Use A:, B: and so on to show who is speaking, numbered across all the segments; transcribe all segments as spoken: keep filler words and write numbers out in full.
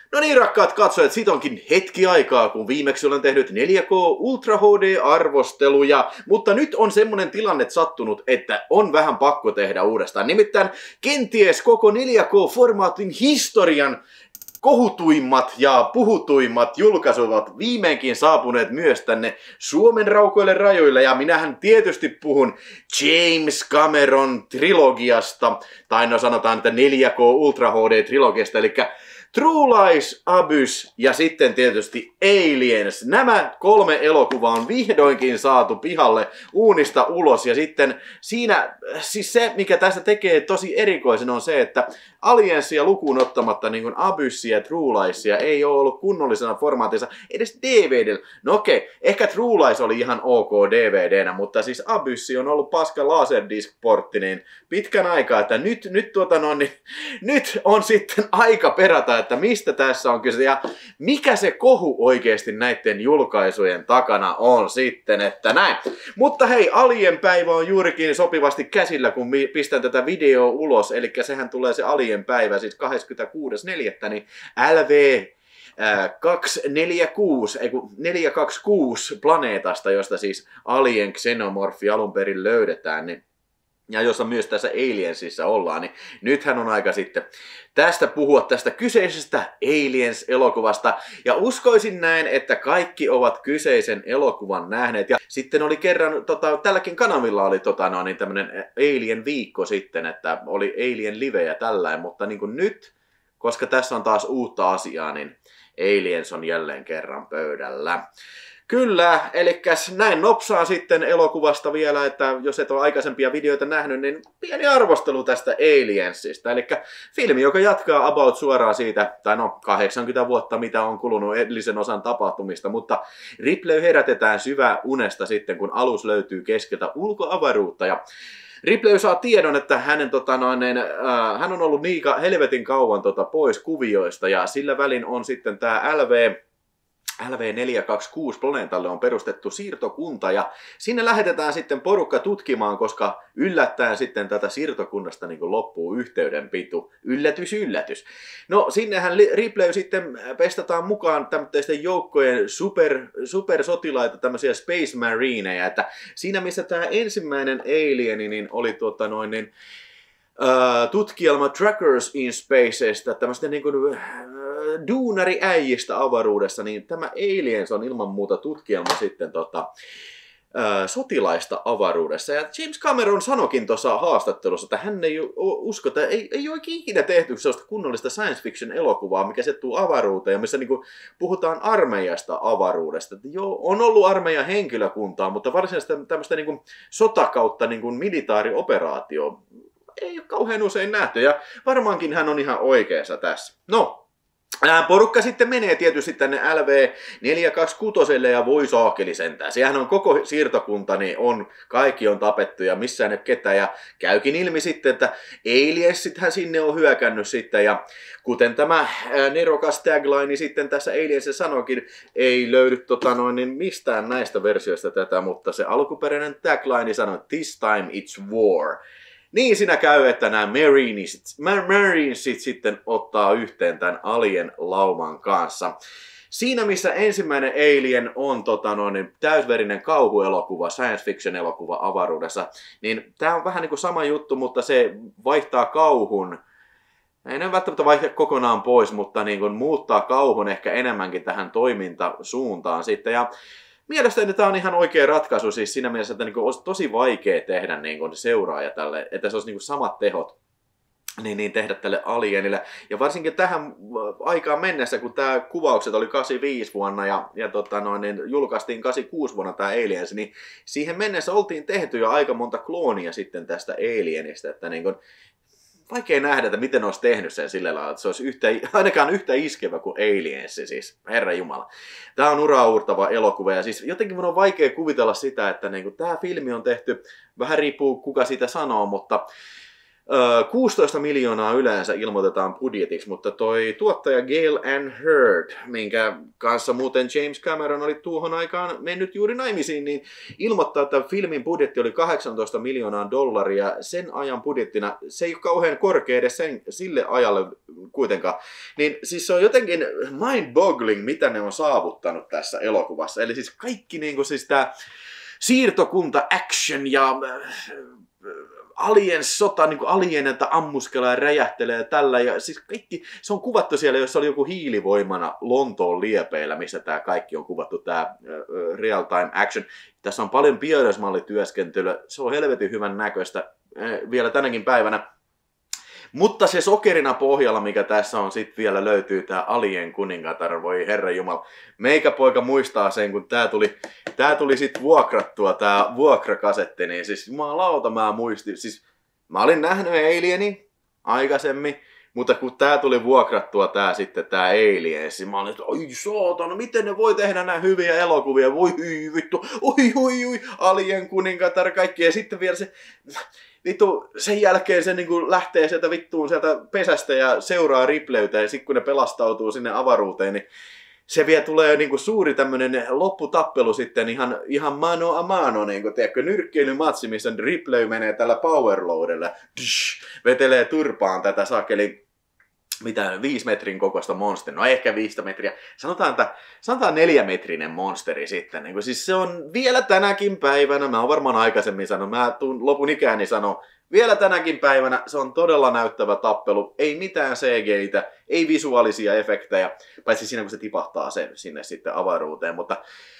A: No niin, rakkaat katsojat, siitä onkin hetki aikaa, kun viimeksi olen tehnyt neljä K Ultra H D-arvosteluja, mutta nyt on semmonen tilanne sattunut, että on vähän pakko tehdä uudestaan. Nimittäin kenties koko neljä K-formaatin historian kohutuimmat ja puhutuimmat julkaisut ovat viimeinkin saapuneet myös tänne Suomen raukoille rajoille, ja minähän tietysti puhun James Cameron trilogiasta, tai no sanotaan, että neljä K Ultra H D-trilogiasta, eli True Lies, Abyss ja sitten tietysti Aliens. Nämä kolme elokuvaa on vihdoinkin saatu pihalle uunista ulos, ja sitten siinä, siis se mikä tässä tekee tosi erikoisen on se, että Aliensia lukuun ottamatta niin kuin Abyssia ja True Liesia ei ole ollut kunnollisena formaatissa edes D V D:llä. No okei, ehkä True Lies oli ihan ok D V D:nä, mutta siis Abyssi on ollut paska Laserdisc-portti niin pitkän aikaa, että nyt, nyt, tuota no, niin, nyt on sitten aika perata, että mistä tässä on kyse ja mikä se kohu oikeasti näiden julkaisujen takana on sitten, että näin. Mutta hei, Alien päivä on juurikin sopivasti käsillä, kun pistän tätä videoa ulos, eli sehän tulee se Alien päivä, siis kahdeskymmeneskuudes neljättä, niin L V kaksisataaneljäkymmentäkuusi, ei kun neljäsataakaksikymmentäkuusi planeetasta, josta siis Alien Xenomorphi alun perin löydetään, niin ja jossa myös tässä Aliensissa ollaan, niin nythän on aika sitten tästä puhua tästä kyseisestä Aliens-elokuvasta. Ja uskoisin näin, että kaikki ovat kyseisen elokuvan nähneet. Ja sitten oli kerran, tota, tälläkin kanavilla oli tota, no, niin tämmönen Alien-viikko sitten, että oli Alien-live ja tällainen. Mutta niin kuin nyt, koska tässä on taas uutta asiaa, niin Aliens on jälleen kerran pöydällä. Kyllä, eli näin nopsaa sitten elokuvasta vielä, että jos et ole aikaisempia videoita nähnyt, niin pieni arvostelu tästä Aliensista. Eli filmi, joka jatkaa about suoraan siitä, tai no kahdeksankymmentä vuotta, mitä on kulunut edellisen osan tapahtumista, mutta Ripley herätetään syvää unesta sitten, kun alus löytyy keskeltä ulkoavaruutta. Ja Ripley saa tiedon, että hänen, tota, noin, äh, hän on ollut niin helvetin kauan tota, pois kuvioista, ja sillä välin on sitten tämä L V L V neljäsataakaksikymmentäkuusi planeetalle on perustettu siirtokunta, ja sinne lähetetään sitten porukka tutkimaan, koska yllättäen sitten tätä siirtokunnasta niin kuin loppuu yhteydenpito. Yllätys, yllätys. No sinnehän Ripley sitten pestataan mukaan tämmöisten joukkojen super, supersotilaita, tämmöisiä Space Marineja, että siinä missä tämä ensimmäinen alieni niin oli tuota noin niin, Uh, tutkielma Trackers in Spacesta, tämmöistä niin kuin, uh, duunariäijistä avaruudessa, niin tämä Aliens on ilman muuta tutkielma sitten tota, uh, sotilaista avaruudessa. Ja James Cameron sanokin tuossa haastattelussa, että hän ei usko, että ei, ei ole ikinä tehty sellaista kunnollista science fiction elokuvaa, mikä settuu avaruuteen ja missä niin kuin, puhutaan armeijasta avaruudesta. Että joo, on ollut armeijan henkilökuntaa, mutta varsinaisesti tämmöistä niin kuin, sotakautta niin kuin militaarioperaatio ei ole kauhean usein nähty, ja varmaankin hän on ihan oikeassa tässä. No, ää, porukka sitten menee tietysti tänne L V neljäsataakaksikymmentäkuusi ja voi saakeli sentään. Sehän on koko siirtokunta, niin on, kaikki on tapettu ja missään ei ole ketään, ja käykin ilmi sitten, että Aliensithän sinne on hyökännyt sitten, ja kuten tämä ää, nerokas tagline sitten tässä Aliensissa sanoikin, ei löydy tota noin, niin mistään näistä versioista tätä, mutta se alkuperäinen tagline sanoi, this time it's war. Niin siinä käy, että nämä Marinesit, Marinesit sitten ottaa yhteen tämän Alien-lauman kanssa. Siinä missä ensimmäinen Alien on tota noin, täysverinen kauhuelokuva, science fiction elokuva avaruudessa, niin tämä on vähän niin kuin sama juttu, mutta se vaihtaa kauhun. Ei ne välttämättä vaihda kokonaan pois, mutta niin kuin muuttaa kauhun ehkä enemmänkin tähän toimintasuuntaan sitten. Ja mielestäni tämä on ihan oikea ratkaisu siis siinä mielessä, että niinku olisi tosi vaikea tehdä niinku seuraaja tälle, että se olisi niinku samat tehot niin, niin tehdä tälle Alienille. Ja varsinkin tähän aikaan mennessä, kun tämä kuvaukset oli kahdeksankymmentäviisi vuonna ja, ja tota noin, niin julkaistiin kahdeksankymmentäkuusi vuonna tämä Aliens, niin siihen mennessä oltiin tehty jo aika monta kloonia sitten tästä Alienista, että niinku, vaikea nähdä, että miten olisi tehnyt sen sillä lailla, että se olisi yhtä, ainakaan yhtä iskevä kuin Aliens, siis herra jumala. Tämä on uraauurtava elokuva ja siis jotenkin minun on vaikea kuvitella sitä, että niin kuin, tämä filmi on tehty, vähän riippuu kuka sitä sanoo, mutta kuusitoista miljoonaa yleensä ilmoitetaan budjetiksi, mutta toi tuottaja Gail Ann Hurd, minkä kanssa muuten James Cameron oli tuohon aikaan mennyt juuri naimisiin, niin ilmoittaa, että filmin budjetti oli kahdeksantoista miljoonaa dollaria. Sen ajan budjettina, se ei ole kauhean korkea edes sen, sille ajalle kuitenkaan. Niin siis se on jotenkin mind-boggling, mitä ne on saavuttanut tässä elokuvassa. Eli siis kaikki niin kuin siis tää siirtokunta action ja alien sota, niin kuin alienilta ammuskelaa ja räjähtelee ja tällä. Ja siis kaikki, se on kuvattu siellä, jossa oli joku hiilivoimana Lontoon liepeillä, missä tämä kaikki on kuvattu, tämä real time action. Tässä on paljon piirrosmallityöskentelyä, se on helvetin hyvän näköistä vielä tänäkin päivänä. Mutta se sokerina pohjalla, mikä tässä on, sitten vielä löytyy tämä Alien kuningatar, voi herranjumala. Meikäpoika muistaa sen, kun tää tuli, tää tuli sitten vuokrattua, tää vuokrakasetti, niin siis jumalauta mä muistin. Siis mä olin nähnyt Alienin aikaisemmin, mutta kun tää tuli vuokrattua tää sitten tää Alien, siis mä olin, että oi saatana, miten ne voi tehdä näin hyviä elokuvia, voi hyi vittu, oi oi oi, Alien kuningatar, kaikki, ja sitten vielä se... Vittu, sen jälkeen se niinku lähtee sieltä vittuun sieltä pesästä ja seuraa Ripleytä ja sitten kun ne pelastautuu sinne avaruuteen, niin se vielä tulee niinku suuri tämmönen lopputappelu sitten ihan, ihan mano a mano, niinku, tiedätkö, nyrkkeilymatsi, missä Ripley menee tällä powerloadella, dysh, vetelee turpaan tätä sakeli, mitä, viisi metrin kokoista monsteria, no ehkä viisi metriä, sanotaan, että sanotaan neljämetrinen monsteri sitten, niin siis se on vielä tänäkin päivänä, mä oon varmaan aikaisemmin sanonut, mä tuun lopun ikääni sanoa, vielä tänäkin päivänä se on todella näyttävä tappelu, ei mitään C G:itä, ei visuaalisia efektejä, paitsi siinä kun se tipahtaa sen sinne sitten avaruuteen, mutta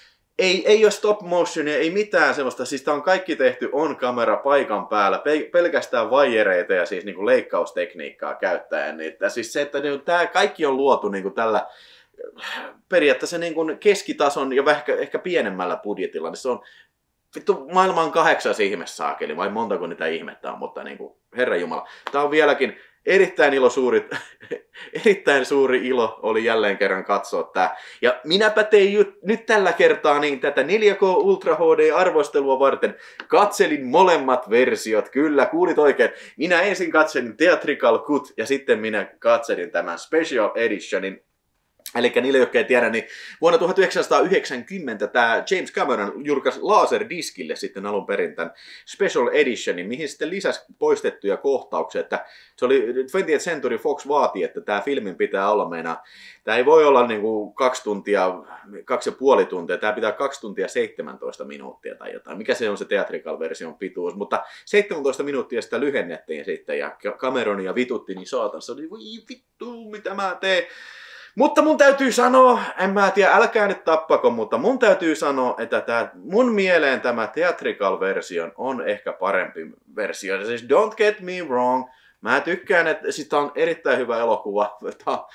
A: Ei, ei ole stop motionia, ei mitään semmoista, siis tää on kaikki tehty on kamera paikan päällä, pelkästään vaijereita ja siis niinku leikkaustekniikkaa käyttäen. Niin, siis se, että niinku, tää kaikki on luotu niinku tällä periaatteessa niinku keskitason ja ehkä, ehkä pienemmällä budjetilla, niin se on vittu maailman kahdeksas ihmessaakeli, vai montako niitä ihmettä on, mutta niinku, herranjumala. Tää on vieläkin erittäin ilo suuri, erittäin suuri ilo oli jälleen kerran katsoa tää. Ja minäpä tein ju- nyt tällä kertaa niin tätä neljä K Ultra H D-arvostelua varten. Katselin molemmat versiot, kyllä, kuulit oikein. Minä ensin katselin Theatrical Cut ja sitten minä katselin tämän Special Editionin. Eli niille, jotka ei tiedä, niin vuonna tuhatyhdeksänsataayhdeksänkymmentä tämä James Cameron julkaisi Laserdiskille sitten alun perin tämän Special Editionin, mihin sitten lisäsi poistettuja kohtauksia. Että se oli twentieth Century Fox vaati, että tämä filmin pitää olla meinaa. Tämä ei voi olla niin kuin kaksi tuntia, kaksi ja puoli tuntia, tämä pitää kaksi tuntia seitsemäntoista minuuttia tai jotain. Mikä se on se theatrical-version pituus, mutta seitsemäntoista minuuttia sitä lyhennettiin sitten ja Cameronia vitutti, niin saatan, se oli voi vittu, mitä mä teen. Mutta mun täytyy sanoa, en mä tiedä, älkää nyt tappako, mutta mun täytyy sanoa, että tää, mun mieleen tämä theatrical version on ehkä parempi versio. Siis don't get me wrong, mä tykkään, että siis tää on erittäin hyvä elokuva. Tää on,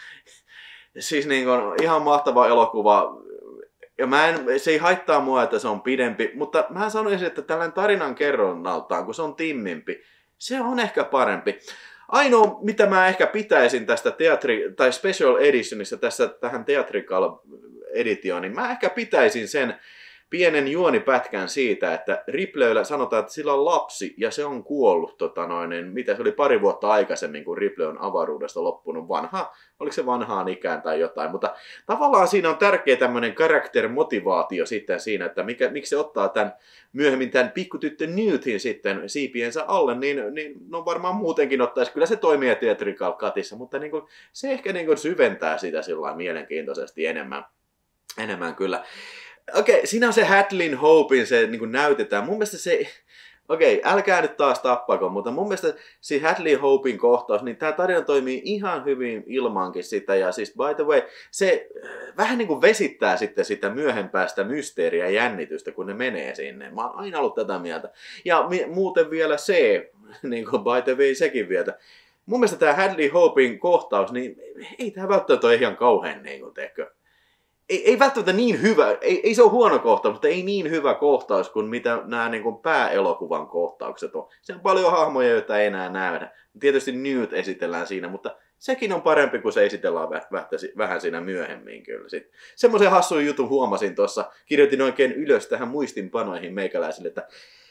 A: siis niin kuin, ihan mahtava elokuva. Ja mä en, se ei haittaa mua, että se on pidempi, mutta mä sanoisin, että tällainen tarinan kerronnaltaan, kun se on timmimpi, se on ehkä parempi. Ainoa, mitä mä ehkä pitäisin tästä teatri- tai special editionissa tässä tähän theatrical edition, niin mä ehkä pitäisin sen pienen juonipätkän siitä, että Ripleyllä sanotaan, että sillä on lapsi ja se on kuollut, tota noin, niin mitä se oli pari vuotta aikaisemmin, kun Ripley on avaruudesta loppunut vanha, oliko se vanhaan ikään tai jotain, mutta tavallaan siinä on tärkeä tämmöinen character-motivaatio sitten siinä, että mikä, miksi se ottaa tämän myöhemmin tämän pikkutyttö Newtin sitten siipiensä alle, niin, niin no varmaan muutenkin ottaisi, kyllä se toimii theatrical cutissa, mutta niin kuin, se ehkä niin kuin syventää sitä sillä mielenkiintoisesti enemmän, enemmän kyllä. Okei, okay, siinä on se Hadleyn Hopein, se niin kuin näytetään. Mun mielestä se, okei, okay, älkää nyt taas tappako, mutta mun mielestä se Hadleyn Hopein kohtaus, niin tää tarina toimii ihan hyvin ilmankin sitä. Ja siis by the way, se vähän niin kuin vesittää sitten sitä myöhempää sitä mysteeriä ja jännitystä, kun ne menee sinne. Mä oon aina ollut tätä mieltä. Ja mi- muuten vielä se, niin kuin by the way sekin vielä. Mun mielestä tää Hadleyn Hopein kohtaus, niin ei tää välttämättä ole ihan kauhean niin kuin tekö. Ei, ei välttämättä niin hyvä, ei, ei se ole huono kohtaus, mutta ei niin hyvä kohtaus kuin mitä nämä niin kuin pääelokuvan kohtaukset on. Se on paljon hahmoja, joita ei enää nähdä. Tietysti Newt esitellään siinä, mutta sekin on parempi, kun se esitellään vähän siinä myöhemmin kyllä. Sitten semmoisen hassun jutun huomasin tuossa, kirjoitin oikein ylös tähän muistinpanoihin meikäläisille, että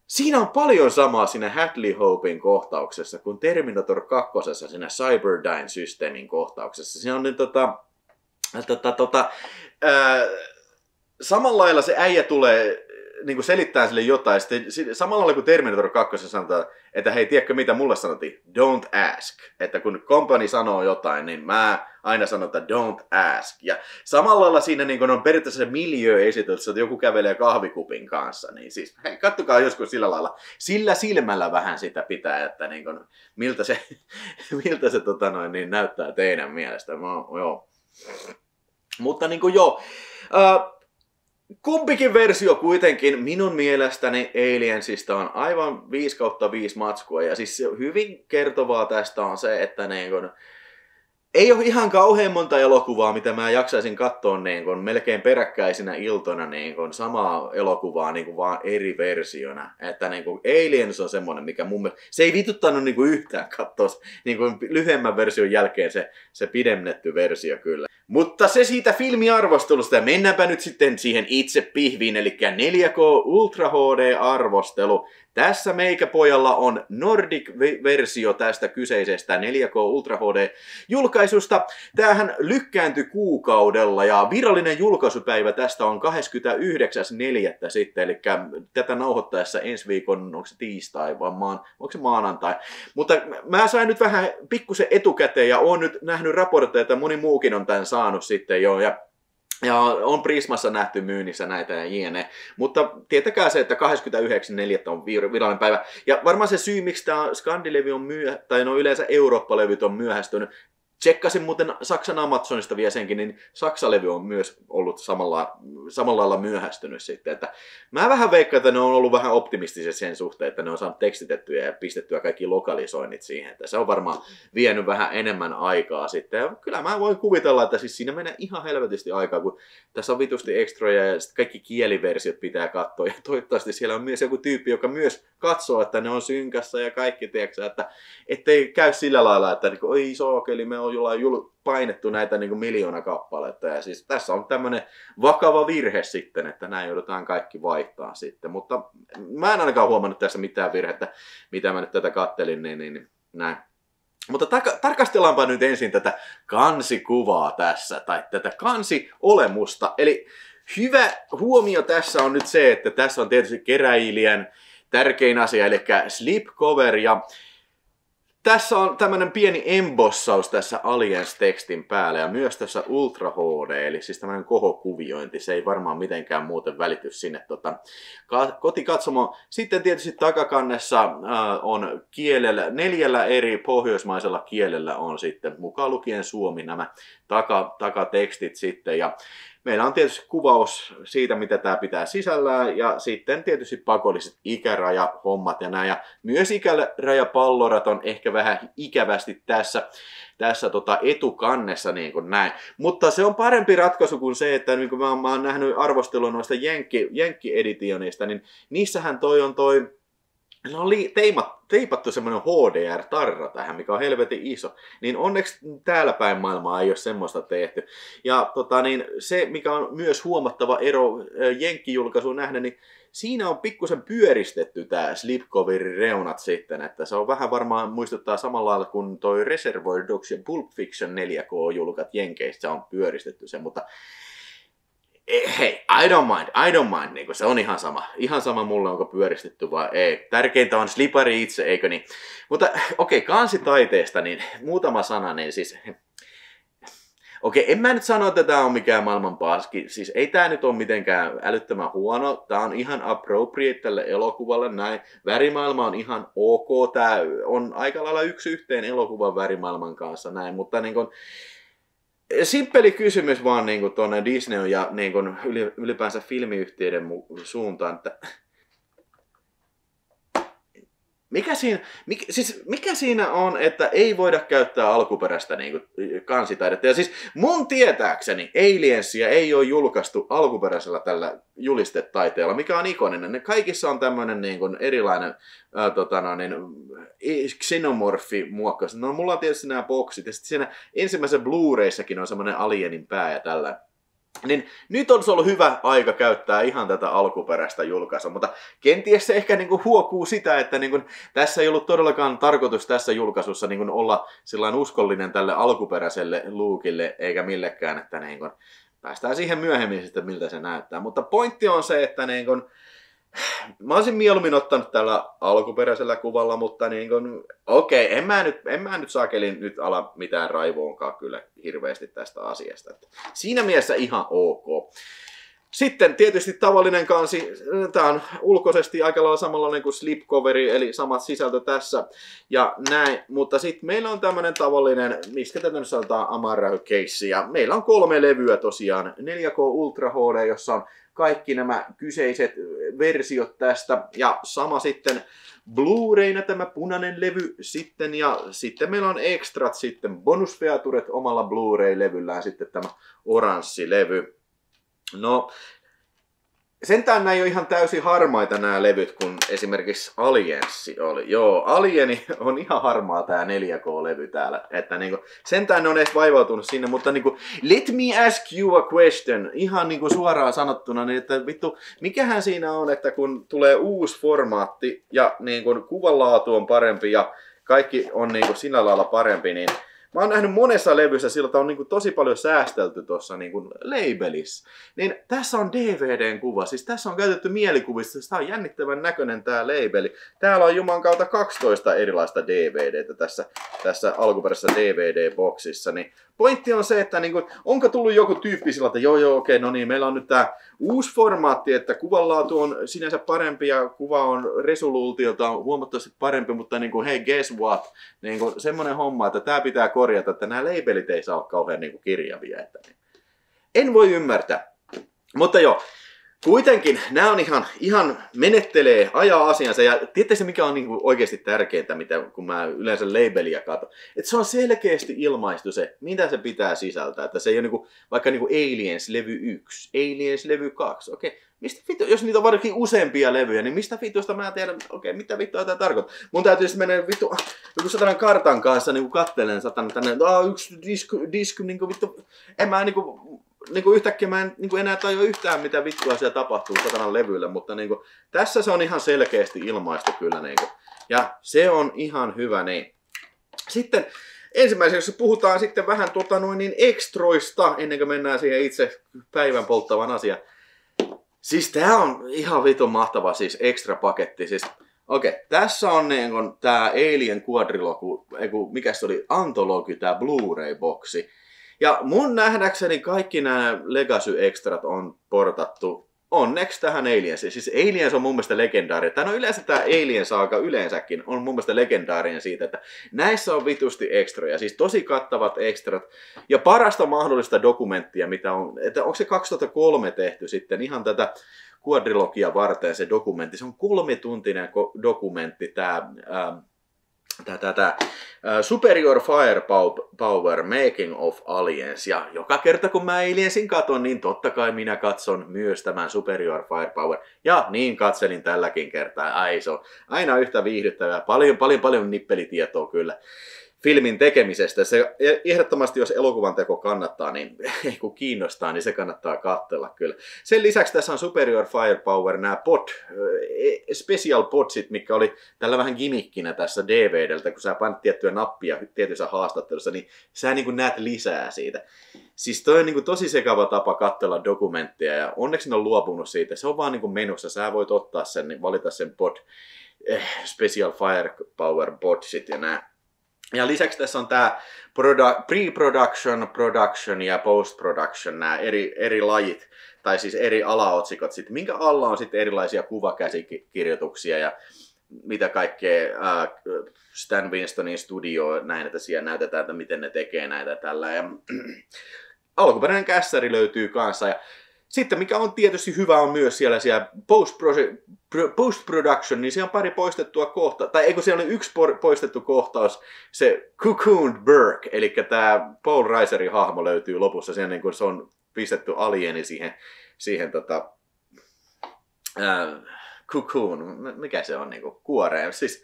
A: Siinä on paljon samaa siinä Hadley Hopein kohtauksessa kuin Terminator kaksi siinä Cyberdyne-systeemin kohtauksessa. Siinä on niin tota, tota, tota, ää, samalla lailla se äijä tulee niin selittää sille jotain. Sitten, samalla lailla kuin Terminator kaksi sanotaan, että hei, tiedätkö mitä mulle sanottiin? Don't ask. Että kun company sanoo jotain, niin mä aina sanon, että don't ask. Ja samalla lailla siinä niin on periaatteessa se miljö esitelty, että joku kävelee kahvikupin kanssa. Niin siis, hei, kattokaa joskus sillä lailla, sillä silmällä vähän sitä pitää, että niin kuin, miltä se, miltä se tota noin, niin näyttää teidän mielestä. Mä, joo. Mutta niin kuin joo. Uh, Kumpikin versio kuitenkin minun mielestäni Aliensista on aivan viisi kautta viisi matskua. Ja siis hyvin kertovaa tästä on se, että niin kun, ei ole ihan kauhean monta elokuvaa, mitä mä jaksaisin katsoa niin kun, melkein peräkkäisinä iltoina niin kun, samaa elokuvaa niin kun, vaan eri versiona. Että niin kun, Aliens on semmoinen, mikä mun mielestä, se ei vituttanut niin kun, yhtään katsoa niin kun, lyhyemmän version jälkeen se, se pidennetty versio kyllä. Mutta se siitä filmiarvostelusta, ja mennäänpä nyt sitten siihen itse pihviin, eli neljä K Ultra H D-arvostelu. Tässä meikäpojalla on Nordic-versio tästä kyseisestä neljä K Ultra H D-julkaisusta. Tämähän lykkääntyi kuukaudella, ja virallinen julkaisupäivä tästä on kahdeskymmenesyhdeksäs neljättä sitten, eli tätä nauhoittaessa ensi viikon, onko se tiistai vai maan, onko se maanantai. Mutta mä sain nyt vähän pikkusen etukäteen, ja oon nyt nähnyt raportteja, että moni muukin on tämän saanut sitten jo, ja Ja on Prismassa nähty myynnissä näitä ja jne. Mutta tietäkää se, että kahdeskymmenesyhdeksäs neljättä on virallinen päivä. Ja varmaan se syy, miksi tämä Skandilevy on myöhä, tai no yleensä Eurooppa-levyt on myöhästynyt. Tsekkasin muuten Saksan Amazonista vielä senkin, niin Saksa-levy on myös ollut samalla, samalla lailla myöhästynyt sitten. Että mä vähän veikkaan, että ne on ollut vähän optimistiset sen suhteen, että ne on saanut tekstitettyä ja pistettyä kaikki lokalisoinnit siihen. Että se on varmaan vienyt vähän enemmän aikaa sitten. Ja kyllä mä voin kuvitella, että siis siinä menee ihan helvetisti aikaa, kun tässä on vitusti ekstroja ja kaikki kieliversiot pitää katsoa. Ja toivottavasti siellä on myös joku tyyppi, joka myös katsoo, että ne on synkässä ja kaikki, tiedätkö, että ettei käy sillä lailla, että niin kuin, oi sookeli, me on jollain jul- painettu näitä niin kuin miljoona kappaletta. Ja siis tässä on tämmöinen vakava virhe sitten, että näin joudutaan kaikki vaihtaa sitten. Mutta mä en ainakaan huomannut tässä mitään virhettä, mitä mä nyt tätä kattelin, niin, niin, niin näin. Mutta ta- tarkastellaanpa nyt ensin tätä kansikuvaa tässä, tai tätä kansiolemusta. Eli hyvä huomio tässä on nyt se, että tässä on tietysti keräilijän tärkein asia, eli slipcover, ja tässä on tämmönen pieni embossaus tässä Aliens-tekstin päällä ja myös tässä Ultra H D, eli siis tämmönen kohokuviointi. Se ei varmaan mitenkään muuten välity sinne tota, kotikatsomoon. Sitten tietysti takakannessa äh, on kielellä, neljällä eri pohjoismaisella kielellä on sitten mukaan lukien suomi nämä taka, takatekstit sitten. Ja meillä on tietysti kuvaus siitä, mitä tämä pitää sisällään, ja sitten tietysti pakolliset ikärajahommat ja näin. Ja myös ikärajapallorat on ehkä vähän ikävästi tässä, tässä tota etukannessa, niin kuin näin. Mutta se on parempi ratkaisu kuin se, että niin kuin mä, mä oon nähnyt arvostelua noista Jenkki, Jenkki-editionista, niin niissähän toi on toi, no on teimat, teipattu semmoinen H D R-tarra tähän, mikä on helvetin iso. Niin onneksi täällä päin maailmaa ei ole semmoista tehty. Ja tota, niin, se, mikä on myös huomattava ero Jenkki-julkaisuun nähdä, niin siinä on pikkusen pyöristetty tää slipcoverin reunat sitten. Että se on vähän varmaan muistuttaa samalla lailla kuin toi Reservoir Dogs ja Pulp Fiction neljä K-julkat Jenkeistä on pyöristetty se, mutta hei, I don't mind, I don't mind, niin se on ihan sama. Ihan sama mulle, onko pyöristetty vai ei. Tärkeintä on slipari itse, eikö niin? Mutta okei, okay, kansitaiteesta, niin muutama sana, niin siis okei, okay, en mä nyt sano, että tää on mikään maailman paski. Siis ei tää nyt ole mitenkään älyttömän huono. Tää on ihan appropriate tälle elokuvalle näin. Värimaailma on ihan ok. Tää on aika lailla yksi yhteen elokuvan värimaailman kanssa näin. Mutta niin kun, simppeli kysymys vaan niin tuonne Disney ja niin kun, ylipäänsä filmiyhtiöiden suuntaan, että Mikä siinä, mikä, siis mikä siinä on, että ei voida käyttää alkuperäistä niin kuin, kansitaidetta? Ja siis mun tietääkseni Aliensia ei ole julkaistu alkuperäisellä tällä julistetaiteella, mikä on ikoninen. Ne kaikissa on tämmöinen niin kuin, erilainen ää, tota, no, niin, xenomorfi-muokkaus. No mulla on tietysti nämä boksit. Ja sitten siinä ensimmäisen Blu-rayssakin on semmoinen alienin pää ja tällä. Niin nyt olisi ollut hyvä aika käyttää ihan tätä alkuperäistä julkaisua, mutta kenties se ehkä niinku huokuu sitä, että niinku tässä ei ollut todellakaan tarkoitus tässä julkaisussa niinku olla sellainen uskollinen tälle alkuperäiselle Lukeille eikä millekään, että niinku päästään siihen myöhemmin sitten, miltä se näyttää. Mutta pointti on se, että niinku, mä olisin mieluummin ottanut tällä alkuperäisellä kuvalla, mutta niin kuin, okei, en mä nyt, en mä nyt saakelin nyt ala mitään raivoonkaan kyllä hirveästi tästä asiasta. Että siinä mielessä ihan ok. Sitten tietysti tavallinen kansi, tämä on ulkoisesti aika lailla samanlainen kuin slipcoveri, eli samat sisältö tässä ja näin, mutta sitten meillä on tämmöinen tavallinen, mistä tätä nyt sanotaan Amarra-keissi, ja meillä on kolme levyä tosiaan, neljä K Ultra H D, jossa on kaikki nämä kyseiset versiot tästä, ja sama sitten Blu-rayna tämä punainen levy sitten, ja sitten meillä on extrat sitten, bonusfeaturet omalla Blu-ray-levyllään sitten tämä oranssi levy. No, sentään nämä ei ole ihan täysin harmaita nämä levyt, kun esimerkiksi Alienssi oli. Joo, Alieni on ihan harmaa tää neljä K-levy täällä. Että niinku, sentään ne on edes vaivautunut sinne, mutta niinku, let me ask you a question. Ihan niinku suoraan sanottuna, niin että vittu, mikähän siinä on, että kun tulee uusi formaatti ja niinku, kuvanlaatu on parempi ja kaikki on niinku sillä lailla parempi, niin mä oon nähnyt monessa levyssä sillä, että on niinku tosi paljon säästelty tuossa niinku labelissa. Niin tässä on D V D:n kuva, siis tässä on käytetty mielikuvista, tämä on jännittävän näköinen tää labeli. Täällä on juman kautta kaksitoista erilaista D V D:tä tässä, tässä alkuperäisessä D V D-boksissa. Niin pointti on se, että niinku, onko tullut joku tyyppi sillä, että joo joo okei, no niin, meillä on nyt tää uusi formaatti, että kuvanlaatu on sinänsä parempi ja kuva on resoluutiolta on huomattavasti parempi, mutta niinku, hei guess what, niinku, semmonen homma, että tää pitää korjata, että nämä labelit ei saa olla kauhean niinku, kirjavia. Että, niin. En voi ymmärtää, mutta joo. Kuitenkin nämä on ihan, ihan menettelee, ajaa asiansa ja tiedätkö mikä on niinku oikeasti tärkeintä, mitä, kun mä yleensä labelia katson. Että se on selkeästi ilmaistu se, mitä se pitää sisältää. Että se ei ole niinku, vaikka niinku Aliens levy yksi, Aliens levy kaksi. Okei, mistä vittu, jos niitä on varsinkin useampia levyjä, niin mistä vittuista mä tiedän, okei, mitä vittua tämä tarkoittaa. Mun täytyy sitten mennä vittu, joku satanan kartan kanssa niinku kattelen satanan tänne, aah yksi disk, disk niinku vittu, en mä niinku... Niinku yhtäkkiä mä en niinku enää tajua yhtään mitä vittua siellä tapahtuu satanan levyllä, mutta niinku, tässä se on ihan selkeästi ilmaistu kyllä. Niinku. Ja se on ihan hyvä niin. Sitten ensimmäiseksi puhutaan sitten vähän tota noin niin ekstroista, ennen kuin mennään siihen itse päivän polttavan asiaan. Siis tää on ihan vitun mahtava siis ekstra paketti. Siis, okei, okay, tässä on niin kun tää Alien Quadrilogy, eiku, mikä se oli, Anthology, tää Blu-ray-boksi. Ja mun nähdäkseni kaikki nämä Legacy Extrat on portattu onneksi tähän Aliensiin. Siis Aliens on mun mielestä legendaarinen. Tai no yleensä tää Alien-saaga yleensäkin on mun mielestä legendaarinen siitä, että näissä on vitusti extroja. Siis tosi kattavat extrat. Ja parasta mahdollista dokumenttia, mitä on, että onko se kaksituhattakolme tehty sitten ihan tätä quadrilogia varten se dokumentti. Se on kolmetuntinen dokumentti tää... Ää, Tätä, tätä, uh, Superior Firepower Making of Aliens. Ja joka kerta kun mä Aliensin katon, niin totta kai minä katson myös tämän Superior Firepower. Ja niin katselin tälläkin kertaa. Ai se on aina yhtä viihdyttävää. Paljon, paljon, paljon nippelitietoa kyllä filmin tekemisestä. Se ehdottomasti, jos elokuvan teko kannattaa, niin kun kiinnostaa, niin se kannattaa katsella kyllä. Sen lisäksi tässä on Superior Firepower, nämä pod, special podsit, mikä oli tällä vähän gimmikkinä tässä D V D:ltä, kun sä painat tiettyjä nappia tietyissä haastattelussa, niin sä niin kuin näet lisää siitä. Siis toi on niin kuin tosi sekava tapa katsella dokumentteja, ja onneksi ne on luopunut siitä. Se on vaan niin kuin menussa, sä voit ottaa sen, niin valita sen pod, eh, Special Firepower podsit ja nää. Ja lisäksi tässä on tämä pre-production, production ja post-production, nämä eri, eri lajit, tai siis eri alaotsikot, sit, minkä alla on sitten erilaisia kuvakäsikirjoituksia ja mitä kaikkea äh, Stan Winstonin studio, näin, että siellä näytetään, että miten ne tekee näitä tällä. Ja alkuperäinen kässäri löytyy kanssa. Ja sitten mikä on tietysti hyvä on myös siellä, siellä post-production, niin siellä on pari poistettua kohtaa, tai eikö siellä oli yksi poistettu kohtaus, se Cocooned Burke, eli tämä Paul Reiserin hahmo löytyy lopussa, siellä niin kuin se on pistetty alieni siihen, siihen tota, ää, cocoon, mikä se on, niin kuin kuoreen, siis,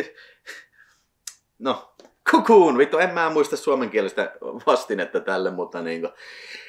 A: no, cocoon, vittu, en mä muista suomenkielistä vastinetta tälle, mutta niin kuin,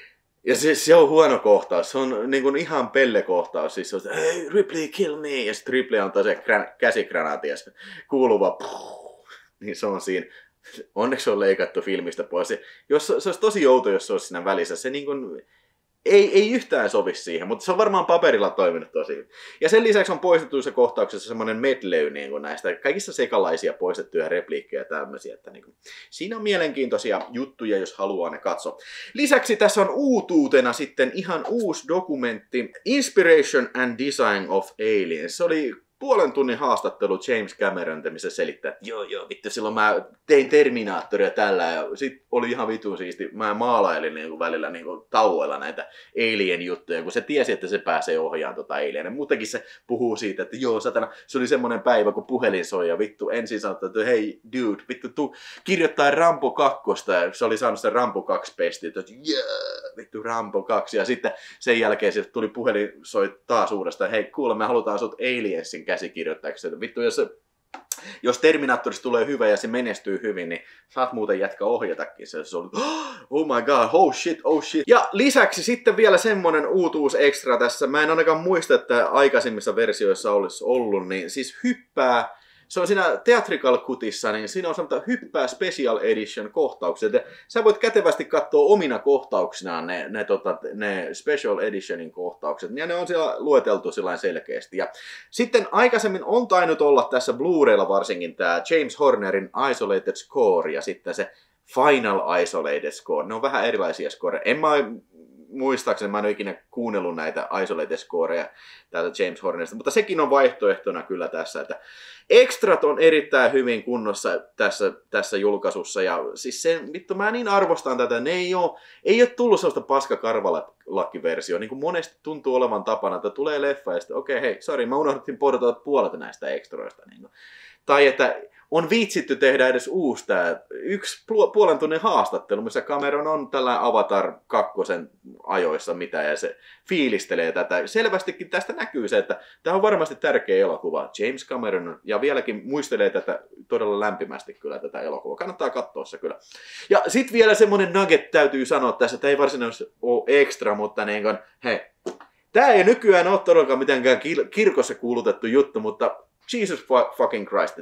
A: Ja se, se on huono kohtaus, se on niin kuin ihan pelle-kohtaus, siis se on hey Ripley kill me, ja sitten Ripley antaa se krän, käsikranaati ja se kuuluva puh, niin se on siinä. Onneksi se on leikattu filmistä pois. Se, jos, se olisi tosi outo, jos se olisi siinä välissä. Se niin kuin, ei, ei yhtään sovi siihen, mutta se on varmaan paperilla toiminut tosi. Ja sen lisäksi on poistettu se kohtauksessa semmoinen medley niin kuin näistä kaikissa sekalaisia poistettuja repliikkejä ja tämmöisiä. Että niin kuin, siinä on mielenkiintoisia juttuja, jos haluaa ne katsoa. Lisäksi tässä on uutuutena sitten ihan uusi dokumentti Inspiration and Design of Aliens. Se oli puolen tunnin haastattelu James Cameron, missä selittää, että joo joo, vittu, silloin mä tein Terminaattoria tällä ja sit oli ihan vitun siisti. Mä maalailin niin kuin välillä niin kuin tauoilla näitä Alien-juttuja, kun se tiesi, että se pääsee ohjaamaan tota Alien. Muutenkin se puhuu siitä, että joo, satana, se oli semmonen päivä, kun puhelin soi ja vittu ensin sanottu, että hei dude, vittu, tuu kirjoittaa Rambo kakkosta ja se oli saanut sen Rambo kaksi pesti, että yeah, vittu Rambo kaksi ja sitten sen jälkeen se tuli puhelin soi taas uudestaan, hei kuule, me halutaan sut Aliensin käsikirjoittajaksi. Vittu, jos, se, jos Terminaattorista tulee hyvä ja se menestyy hyvin, niin saat muuten jätkä ohjatakin. Se, se on, oh my god, oh shit, oh shit. Ja lisäksi sitten vielä semmonen uutuus extra tässä. Mä en ainakaan muista, että aikaisemmissa versioissa olisi ollut, niin siis hyppää. Se on siinä Theatrical Cutissa, niin siinä on semmoinen hyppää Special Edition kohtaukset. Sä voit kätevästi katsoa omina kohtauksinaan ne, ne, tota, ne Special Editionin kohtaukset. Ja ne on siellä lueteltu sillain selkeästi. Ja sitten aikaisemmin on tainnut olla tässä Blu-raylla varsinkin tämä James Hornerin Isolated Score ja sitten se Final Isolated Score. Ne on vähän erilaisia scoreja. En mä muistaakseni, mä en ole ikinä kuunnellut näitä Isolated Scoreja täältä James Hornerista, mutta sekin on vaihtoehtona kyllä tässä, että extrat on erittäin hyvin kunnossa tässä, tässä julkaisussa, ja siis sen, vittu mä niin arvostan tätä, ne ei ole, ei ole tullut sellaista paskakarvalakkiversiota, niin kuin monesti tuntuu olevan tapana, että tulee leffa ja sitten okei, okay, hei, sorry, mä unohdettiin portata puolet näistä extroista, niin kuin. Tai että on viitsitty tehdä edes uusi tää yksi puolen tunnin haastattelu, missä Cameron on tällä Avatar kakkosen ajoissa mitä ja se fiilistelee tätä. Selvästikin tästä näkyy se, että tämä on varmasti tärkeä elokuva. James Cameron ja vieläkin muistelee tätä todella lämpimästi kyllä tätä elokuvaa. Kannattaa katsoa se kyllä. Ja sit vielä semmonen nugget täytyy sanoa tässä, että ei varsinaisesti ole ekstra, mutta niin kuin, hei, tää ei nykyään ole todellakaan mitenkään kirkossa kuulutettu juttu, mutta Jesus fucking Christ.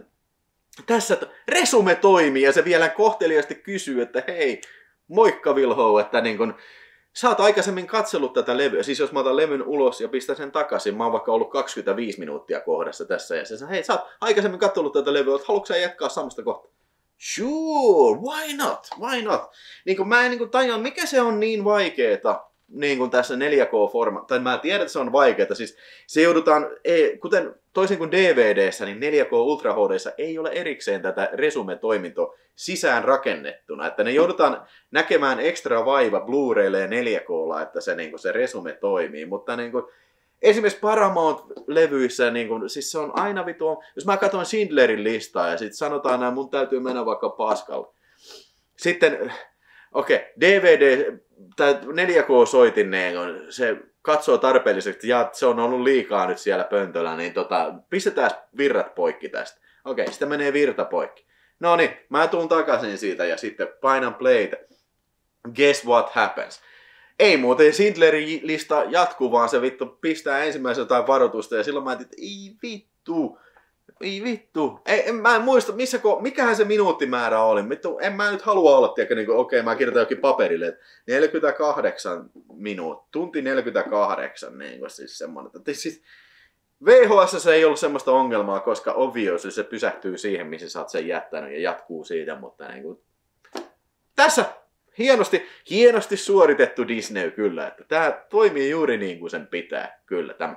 A: Tässä resume toimii ja se vielä kohteliaasti kysyy, että hei, moikka Vilho, että niin kun, sä oot aikaisemmin katsellut tätä levyä, siis jos mä otan levyn ulos ja pistän sen takaisin, mä oon vaikka ollut kaksikymmentäviisi minuuttia kohdassa tässä ja se sanoo, hei, sä oot aikaisemmin katsellut tätä levyä, haluatko sä jatkaa samasta kohtaa? Sure, why not, why not? Niin kun mä en niin kun tajua, mikä se on niin vaikeeta. Niin kuin tässä neljä K-forma, tai mä tiedän, että se on vaikeaa, siis se joudutaan, ei, kuten toisin kuin D V D:ssä, niin neljä K Ultra H D:ssä ei ole erikseen tätä resume-toimintoa sisään rakennettuna, että ne joudutaan näkemään ekstra vaiva Blu-raylle ja neljä K:lla, että se, niin kuin, se resume toimii, mutta niin kuin, esimerkiksi Paramount-levyissä, niin kuin, siis se on aina vitu, jos mä katson Schindlerin listaa ja sitten sanotaan, että mun täytyy mennä vaikka Pascal, sitten okei, okay, D V D tai neljä K-soitin, niin se katsoo tarpeelliseksi, ja se on ollut liikaa nyt siellä pöntöllä, niin tota, pistetään virrat poikki tästä. Okei, okay, sitten menee virta poikki. No niin, mä tuun takaisin siitä ja sitten painan playtä. Guess what happens? Ei muuten Schindlerin lista jatkuu, vaan se vittu pistää ensimmäisen jotain varoitusta, ja silloin mä ajattelin, että ei vittu. Ei vittu. Ei, en, mä en muista, missä, mikähän se minuuttimäärä oli. Vittu, en mä nyt halua olla, tiedäkö, niin okei, okay, mä kirjoitan jokin paperille, että neljäkymmentäkahdeksan minuuttia, tunti neljäkymmentäkahdeksan, niin kuin siis semmoinen. Että siis V H S ei ollut semmoista ongelmaa, koska obviously se pysähtyy siihen, missä sä oot sen jättänyt ja jatkuu siitä, mutta niin kuin tässä hienosti, hienosti suoritettu Disney kyllä, että tää toimii juuri niin kuin sen pitää, kyllä tämä.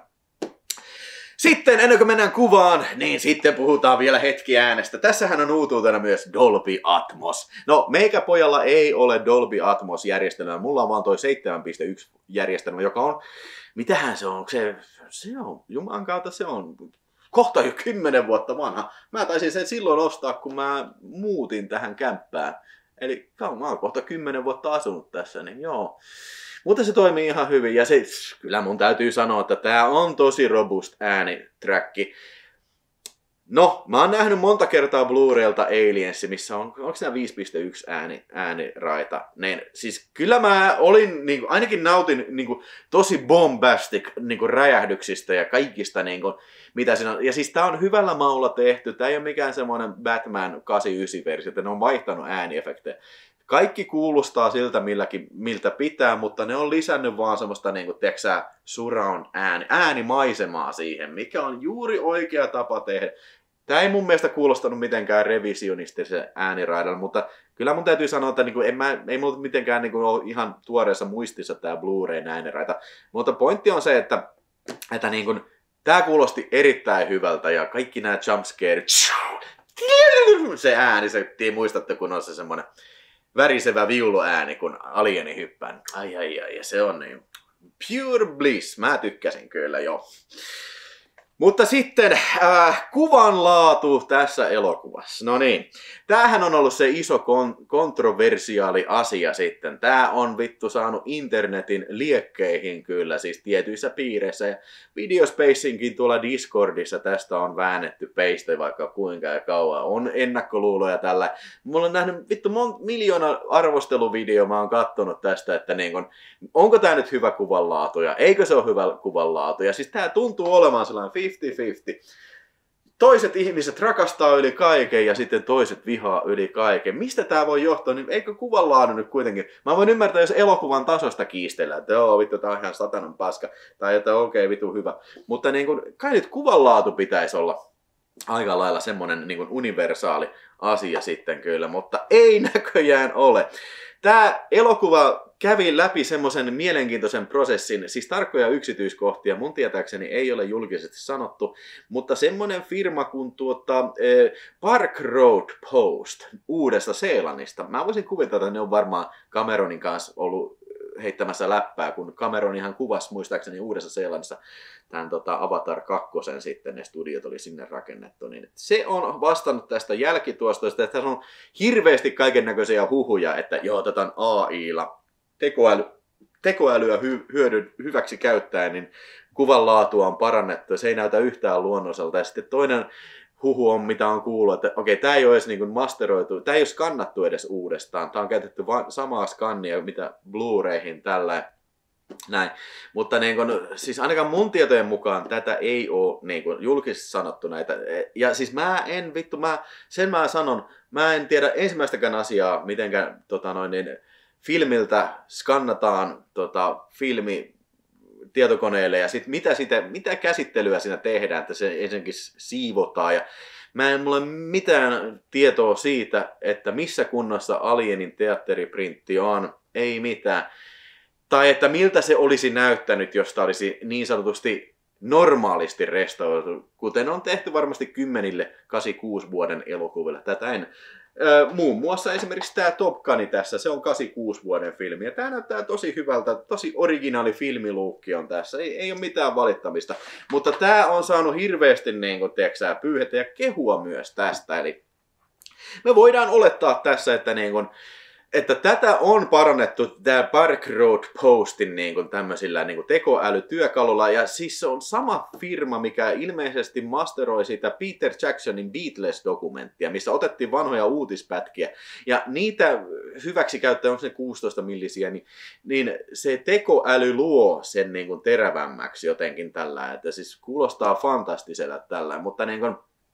A: Sitten ennen kuin mennään kuvaan, niin sitten puhutaan vielä hetki äänestä. Tässähän on uutuutena myös Dolby Atmos. No, meikäpojalla ei ole Dolby Atmos-järjestelmää. Mulla on vaan toi seitsemän piste yksi järjestelmä, joka on... Mitähän se on? Se, se on, juman kautta se on kohta jo kymmenen vuotta vanha. Mä taisin sen silloin ostaa, kun mä muutin tähän kämppään. Eli mä oon kohta kymmenen vuotta asunut tässä, niin joo. Mutta se toimii ihan hyvin ja se, kyllä mun täytyy sanoa, että tää on tosi robust ääniträkki. No, mä oon nähnyt monta kertaa Blu-raylta Aliensi, missä on, onko nämä viisi pilkku yksi ääni, ääniraita. Niin, siis kyllä mä olin, niin kuin, ainakin nautin niin kuin, tosi bombastic niin kuin, räjähdyksistä ja kaikista, niin kuin, mitä siinä on. Ja siis tää on hyvällä maulla tehty, tää ei ole mikään semmoinen Batman kahdeksankymmentäyhdeksän-versio, että ne on vaihtanut ääniefektejä. Kaikki kuulostaa siltä, milläkin, miltä pitää, mutta ne on lisännyt vaan semmoista niin kuin, teksää, surround ääni, äänimaisemaa siihen, mikä on juuri oikea tapa tehdä. Tämä ei mun mielestä kuulostanut mitenkään revisionistisen ääniraidalla, mutta kyllä mun täytyy sanoa, että niinku, en mä, ei mulla mitenkään niinku ole ihan tuoreessa muistissa tämä Blu-ray ääniraita. Mutta pointti on se, että, että niinku, tämä kuulosti erittäin hyvältä ja kaikki nämä jumpscaret, se ääni, se, muistatte kun on se semmoinen värisevä viuluääni, kun alieni hyppää. Ai ai ai, ja se on niin pure bliss. Mä tykkäsin kyllä jo. Mutta sitten äh, kuvanlaatu tässä elokuvassa. No niin, tämähän on ollut se iso kon- kontroversiaali asia sitten. Tää on vittu saanut internetin liekkeihin kyllä, siis tietyissä piireissä. Ja Videospacinkin tuolla Discordissa tästä on väännetty peistä vaikka kuinka ja kauan. On ennakkoluuloja tällä. Mulla on nähnyt vittu mon- miljoona arvosteluvideo, mä oon kattonut tästä, että niin kun, onko tää nyt hyvä kuvanlaatu ja eikö se ole hyvä kuvanlaatu. Ja siis tää tuntuu olemaan sellainen viisikymmentä viisikymmentä. Toiset ihmiset rakastaa yli kaiken ja sitten toiset vihaa yli kaiken. Mistä tää voi johtua? Niin eikö kuvanlaadu nyt kuitenkin? Mä voin ymmärtää, jos elokuvan tasosta kiistellään, että joo, vittu, tää on ihan satanan paska. Tai että okei, okay, vittu, hyvä. Mutta niin kun, kai nyt kuvanlaatu pitäisi olla aika lailla semmonen niin kun universaali asia sitten kyllä, mutta ei näköjään ole. Tämä elokuva kävi läpi semmoisen mielenkiintoisen prosessin, siis tarkkoja yksityiskohtia mun tietääkseni ei ole julkisesti sanottu, mutta semmoinen firma kuin tuota, eh, Park Road Post Uudesta Seelannista. Mä voisin kuvitella, että ne on varmaan Cameronin kanssa ollut heittämässä läppää, kun Cameronihan kuvasi muistaakseni Uudessa Seelannissa tämän tota, Avatar kaksi sitten, ne studiot oli sinne rakennettu, niin se on vastannut tästä jälkituostoista, että tässä on hirveästi kaiken näköisiä huhuja, että joo, tätä on A I:lla tekoäly, tekoälyä hy, hyödy, hyväksi käyttäen, niin kuvan laatua on parannettu ja se ei näytä yhtään luonnoiselta. Ja sitten toinen huhu on, mitä on kuullut, että okei, tämä ei ole edes niin kuin masteroitu, tämä ei ole skannattu edes uudestaan, tämä on käytetty vain samaa skannia, mitä Blu-rayhin tällä näin. Mutta niin kun, siis ainakaan mun tietojen mukaan tätä ei ole niin kun, julkisesti sanottu näitä. Ja siis mä en vittu, mä, sen mä sanon, mä en tiedä ensimmäistäkään asiaa, mitenkään tota noin, niin, filmiltä skannataan tota, filmi tietokoneelle ja sit mitä, sitä, mitä käsittelyä siinä tehdään, että se ensinnäkin siivotaan. Ja mä en mulla mitään tietoa siitä, että missä kunnossa Alienin teatteriprintti on, ei mitään. Tai että miltä se olisi näyttänyt, jos tämä olisi niin sanotusti normaalisti restauroitu, kuten on tehty varmasti kymmenille kahdeksankymmentäkuusi vuoden elokuville. Tätä en. Öö, muun muassa esimerkiksi tämä Top Gun tässä, se on kahdeksankymmentäkuusi vuoden filmi. Ja tämä näyttää tosi hyvältä, tosi originaali filmiluukki on tässä, ei, ei ole mitään valittamista. Mutta tämä on saanut hirveästi niin kuin, tiedätkö, pyyhetä ja kehua myös tästä. Eli me voidaan olettaa tässä, että niin kuin, että tätä on parannettu tämä Park Road Postin niin kuin tämmöisillä niin kuin tekoälytyökalulla. Ja siis se on sama firma, mikä ilmeisesti masteroi sitä Peter Jacksonin Beatles-dokumenttia, missä otettiin vanhoja uutispätkiä. Ja niitä hyväksi käyttää, onko se kuusitoista millisiä, niin, niin se tekoäly luo sen niin kuin terävämmäksi jotenkin tällä. Että siis kuulostaa fantastisella tällä, mutta niin kuin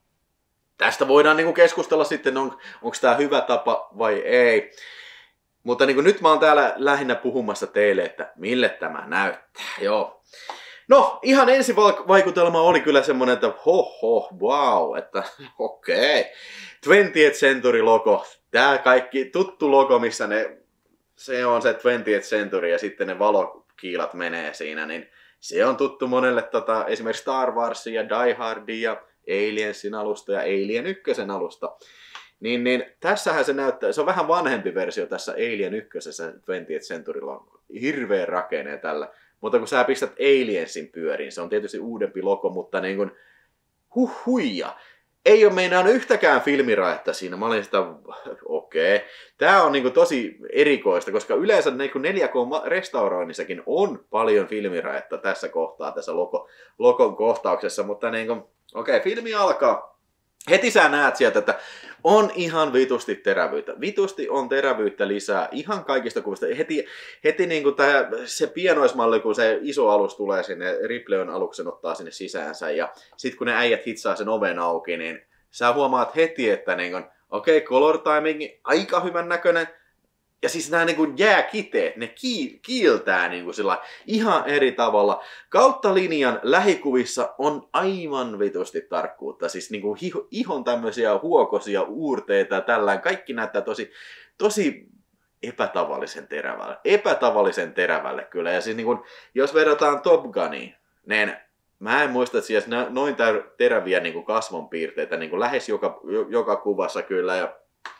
A: tästä voidaan niin kuin keskustella sitten, on, onko tämä hyvä tapa vai ei. Mutta niin kuin nyt mä oon täällä lähinnä puhumassa teille, että mille tämä näyttää. Joo. No, ihan ensivaikutelma oli kyllä semmonen, että ho ho, wow, että okei. Okay. twentieth Century logo. Tää kaikki tuttu logo, missä ne, se on se twentieth Century ja sitten ne valokiilat menee siinä, niin se on tuttu monelle tota, esimerkiksi Star Warsin ja Die Hardin ja Aliensin alusta ja Alien ykkösen alusta. Niin, niin tässähän se näyttää, se on vähän vanhempi versio tässä Alien ykkösessä twentieth Centurylla on hirveä rakenne tällä. Mutta kun sä pistät Aliensin pyöriin, se on tietysti uudempi logo, mutta niin kuin huh huija. Ei ole meinaan yhtäkään filmiraetta siinä. Mä olin sitä, okei. Okay. Tää on niin kuin tosi erikoista, koska yleensä niin kuin neljä K-restauroinnissakin on paljon filmiraetta tässä kohtaa, tässä logo, logon kohtauksessa. Mutta niin kuin, okei, okay, filmi alkaa. heti sä näet sieltä, että on ihan vitusti terävyyttä. Vitusti on terävyyttä lisää ihan kaikista kuvista. Heti, heti niin kuin tää, se pienoismalli, kun se iso alus tulee sinne, Ripleyn aluksen ottaa sinne sisäänsä, ja sitten kun ne äijät hitsaa sen oven auki, niin sä huomaat heti, että niin okei, okay, color timing, aika hyvän näköinen. Ja siis nämä niin jääkiteet, ne ki- kiiltää niin kuin sillä ihan eri tavalla. Kautta linjan lähikuvissa on aivan vitusti tarkkuutta. Siis niin kuin hiho, ihon tämmöisiä huokosia uurteita ja tällään. Kaikki näyttää tosi, tosi epätavallisen terävälle. Epätavallisen terävälle kyllä. Ja siis niin kuin, jos verrataan Top Guniin, niin mä en muista, että siellä noin teräviä niin kuin kasvonpiirteitä niin kuin lähes joka, joka kuvassa kyllä. Ja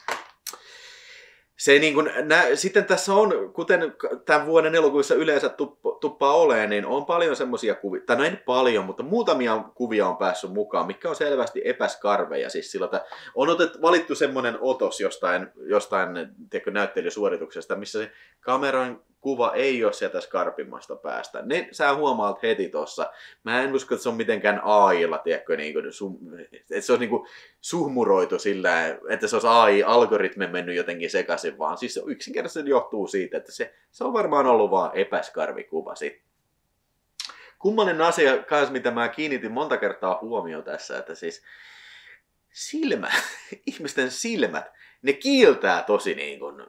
A: se niin kuin, nä, sitten tässä on, kuten tämän vuoden elokuissa yleensä tuppa, tuppaa olemaan, niin on paljon semmoisia kuvia, tai no ei paljon, mutta muutamia kuvia on päässyt mukaan, mikä on selvästi epäskarveja. Siis sillä, että on otet, valittu semmoinen otos jostain, jostain tiedätkö, näyttelysuorituksesta, missä se kameran kuva ei ole sieltä skarpimmasta päästä. Ne sä huomaat heti tossa. Mä en usko, että se on mitenkään A I:lla, tiedätkö, niin kuin, että se olisi niin kuin suhmuroitu sillä, että se olisi A I-algoritmi mennyt jotenkin sekaisin, vaan siis se yksinkertaisesti johtuu siitä, että se, se on varmaan ollut vaan epäskarvikuva sitten. Kummallinen asia kans, mitä mä kiinnitin monta kertaa huomioon tässä, että siis silmä, ihmisten silmät, ne kiiltää tosi niin kuin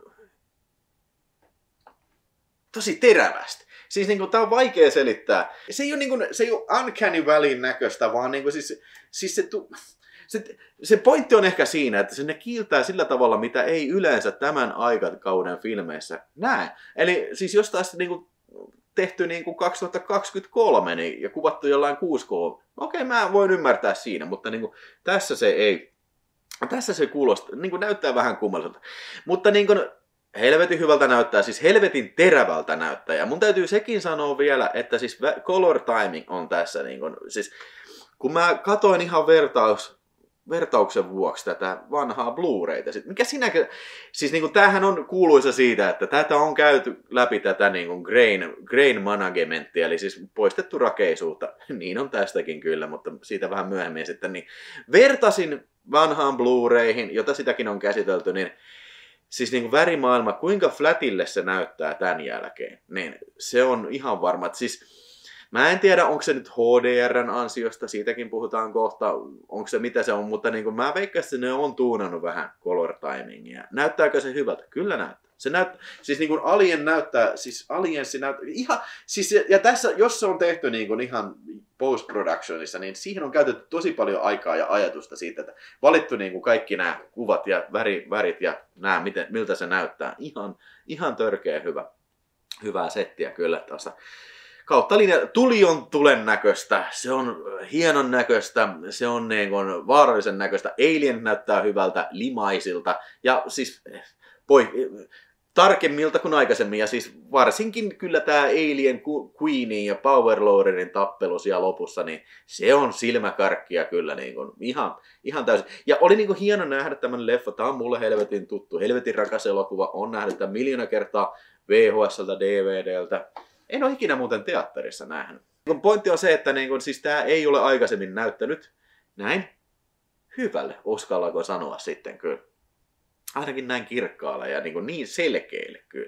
A: tosi terävästi. Siis niinku, tää on vaikea selittää. Se ei ole, niinku, se ei ole uncanny valleyn näköistä, vaan niinku, siis, siis se, se, se pointti on ehkä siinä, että se ne kiiltää sillä tavalla, mitä ei yleensä tämän aikakauden filmeissä näe. Eli siis jos taas niinku, tehty niinku kaksituhattakaksikymmentäkolme niin, ja kuvattu jollain kuusi K, okei, mä voin ymmärtää siinä, mutta niinku, tässä se ei. Tässä se kuulostaa, niinku, näyttää vähän kummalliselta. Mutta niinku, helvetin hyvältä näyttää, siis helvetin terävältä näyttää. Ja mun täytyy sekin sanoa vielä, että siis color timing on tässä, niin kun, siis kun mä katoin ihan vertaus, vertauksen vuoksi tätä vanhaa Blu-rayta, mikä sinäkin, siis niin kun, tämähän on kuuluisa siitä, että tätä on käyty läpi tätä niin kun grain, grain managementtia, eli siis poistettu rakeisuutta, niin on tästäkin kyllä, mutta siitä vähän myöhemmin sitten, niin vertasin vanhaan Blu-rayhin, jota sitäkin on käsitelty, niin siis niin kuin värimaailma, kuinka flatille se näyttää tämän jälkeen, niin se on ihan varma. Että siis, mä en tiedä, onko se nyt H D R:n ansiosta, siitäkin puhutaan kohta, onko se mitä se on, mutta niin kuin mä veikkaan, että ne on tuunannut vähän color timingia. Näyttääkö se hyvältä? Kyllä näyttää. Se näyttää, siis niin kuin Alien näyttää, siis Aliensi näyttää, ihan, siis ja tässä, jos se on tehty niin kuin ihan post-productionissa, niin siihen on käytetty tosi paljon aikaa ja ajatusta siitä, että valittu niin kuin kaikki nämä kuvat ja väri, värit ja nämä, miten, miltä se näyttää. Ihan, ihan törkeä hyvä, hyvää settiä kyllä tuossa. Kautta linja, tuli on tulen näköistä, se on hienon näköistä, se on niin kuin vaarallisen näköistä, Alien näyttää hyvältä, limaisilta ja siis poi, tarkemmilta kuin aikaisemmin, ja siis varsinkin kyllä tämä Alien Queenin ja Powerloaderin tappelu siellä lopussa, niin se on silmäkarkkia kyllä niin kuin ihan, ihan täysin. Ja oli niin kuin hieno nähdä tämän leffa, tämä on mulle helvetin tuttu, helvetin rakas elokuva, on nähnyt tämän miljoona kertaa V H S:ltä, D V D:ltä. En ole ikinä muuten teatterissa nähnyt. Pointti on se, että niin kuin, siis tämä ei ole aikaisemmin näyttänyt näin hyvälle, uskallako sanoa sitten kyllä. Ainakin näin kirkkaalla ja niin, niin selkeille kyllä.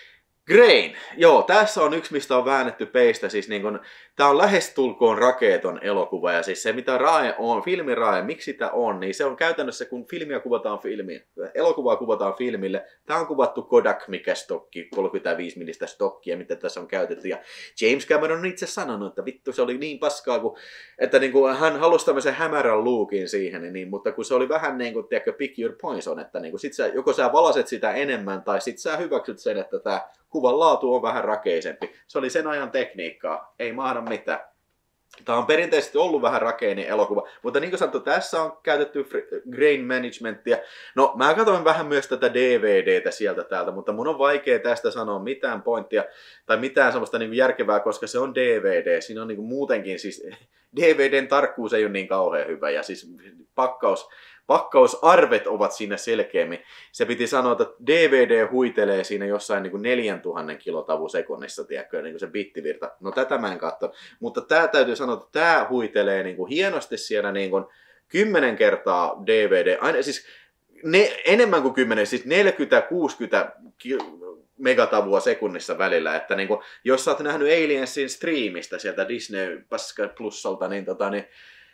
A: Grain. Joo, tässä on yksi, mistä on väännetty peistä. Siis niin kun, tää on lähestulkoon rakeeton elokuva. Ja siis se, mitä rae on, filmirae, miksi sitä on, niin se on käytännössä, kun filmiä kuvataan filmiin, elokuvaa kuvataan filmille. Tää on kuvattu Kodak, mikä stokki, kolmekymmentäviisi millistä stokkia, mitä tässä on käytetty. Ja James Cameron on itse sanonut, että vittu se oli niin paskaa, kun, että niin kun hän halusi tämmöisen hämärän luukin siihen, niin, mutta kun se oli vähän niin kuin, tiedätkö, pick your points on, että niin kun sit sä, joko sä valaset sitä enemmän, tai sit sä hyväksyt sen, että tää kuvan laatu on vähän rakeisempi. Se oli sen ajan tekniikkaa. Ei mahda mitään. Tämä on perinteisesti ollut vähän rakeinen elokuva, mutta niin kuin sanottu, tässä on käytetty grain managementia. No, mä katsoin vähän myös tätä D V D:tä sieltä täältä, mutta mun on vaikea tästä sanoa mitään pointtia tai mitään semmoista niin kuin järkevää, koska se on D V D. Siinä on niin kuin muutenkin, siis D V D:n tarkkuus ei ole niin kauhean hyvä ja siis pakkaus, pakkausarvet ovat siinä selkeämmin. Se piti sanoa, että D V D huitelee siinä jossain niin kuin neljäntuhannen kilotavu sekunnissa, tiedätkö, niin kuin se bittivirta. No tätä mä en katso, mutta tää täytyy sanoa, että tää huitelee niin kuin hienosti siellä niin kuin kymmenen kertaa D V D, aina siis ne, enemmän kuin kymmenen, siis neljäkymmentä kuusikymmentä megatavua sekunnissa välillä, että niin kuin, jos sä oot nähnyt Aliensin striimistä sieltä Disney Plusalta, niin, tota, niin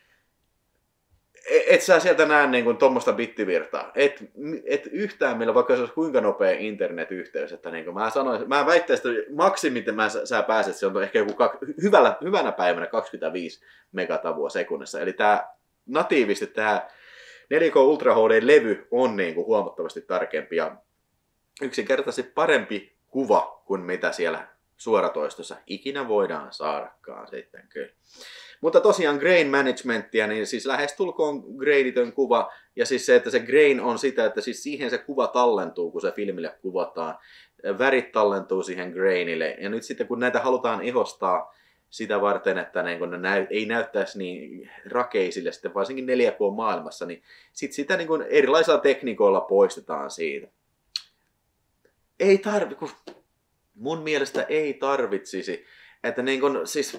A: et sä sieltä näe niin tuommoista bittivirtaa. Et, et yhtään meillä, vaikka se olisi kuinka nopea internetyhteys, että niin mä sanoin, mä väittäisin, että maksimi, miten mä, sä pääset, se on ehkä joku kak, hyvällä, hyvänä päivänä kaksikymmentäviisi megatavua sekunnissa. Eli tää natiivisti tää neljä K Ultra H D-levy on niin kuin huomattavasti tarkempi ja yksinkertaisesti parempi kuva kuin mitä siellä suoratoistossa ikinä voidaan saadakaan sitten kyllä. Mutta tosiaan grain managementia, niin siis lähestulkoon grainitön kuva, ja siis se, että se grain on sitä, että siis siihen se kuva tallentuu, kun se filmille kuvataan. Värit tallentuu siihen grainille, ja nyt sitten kun näitä halutaan ehostaa sitä varten, että ne näy, ei näyttäisi niin rakeisille sitten, varsinkin neljä K-maailmassa, niin sitten sitä niin erilaisilla tekniikoilla poistetaan siitä. Ei tarvi, kun mun mielestä ei tarvitsisi, että niin kun, siis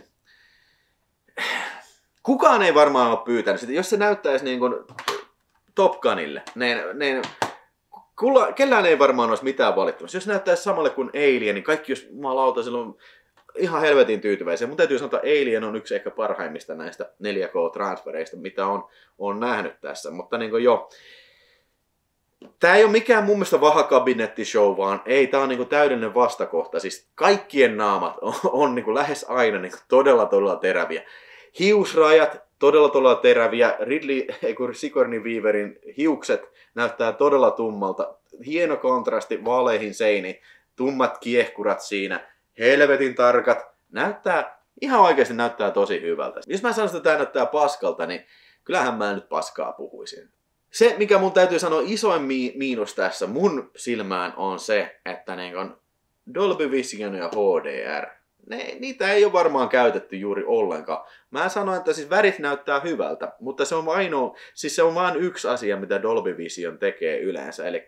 A: kukaan ei varmaan ole pyytänyt sitä, jos se näyttäisi niin kuin Top Gunille, niin, niin kulla, kellään ei varmaan olisi mitään valittamassa. Jos näyttäisi samalle kuin Alien, niin kaikki jos jumalauta silloin ihan helvetin tyytyväisiä. Mun täytyy sanoa, että Alien on yksi ehkä parhaimmista näistä neljä K-transfereista, mitä on, on nähnyt tässä, mutta niin kuin jo. Tää ei ole mikään mun mielestä vahakabinettishow, vaan ei, tää on niinku täydellinen vastakohta. Siis kaikkien naamat on, on niinku lähes aina niinku todella todella teräviä. Hiusrajat todella todella teräviä. Ridley, Sigourney Weaverin hiukset näyttää todella tummalta. Hieno kontrasti vaaleihin seiniin. Tummat kiehkurat siinä. Helvetin tarkat. Näyttää, ihan oikeasti näyttää tosi hyvältä. Jos mä sanon, että tää näyttää paskalta, niin kyllähän mä nyt paskaa puhuisin. Se, mikä mun täytyy sanoa isoin miinus tässä mun silmään on se, että niin kun Dolby Vision ja H D R, ne, niitä ei ole varmaan käytetty juuri ollenkaan. Mä sanoin, että siis värit näyttää hyvältä, mutta se on ainoa, siis se on vain yksi asia, mitä Dolby Vision tekee yleensä. Eli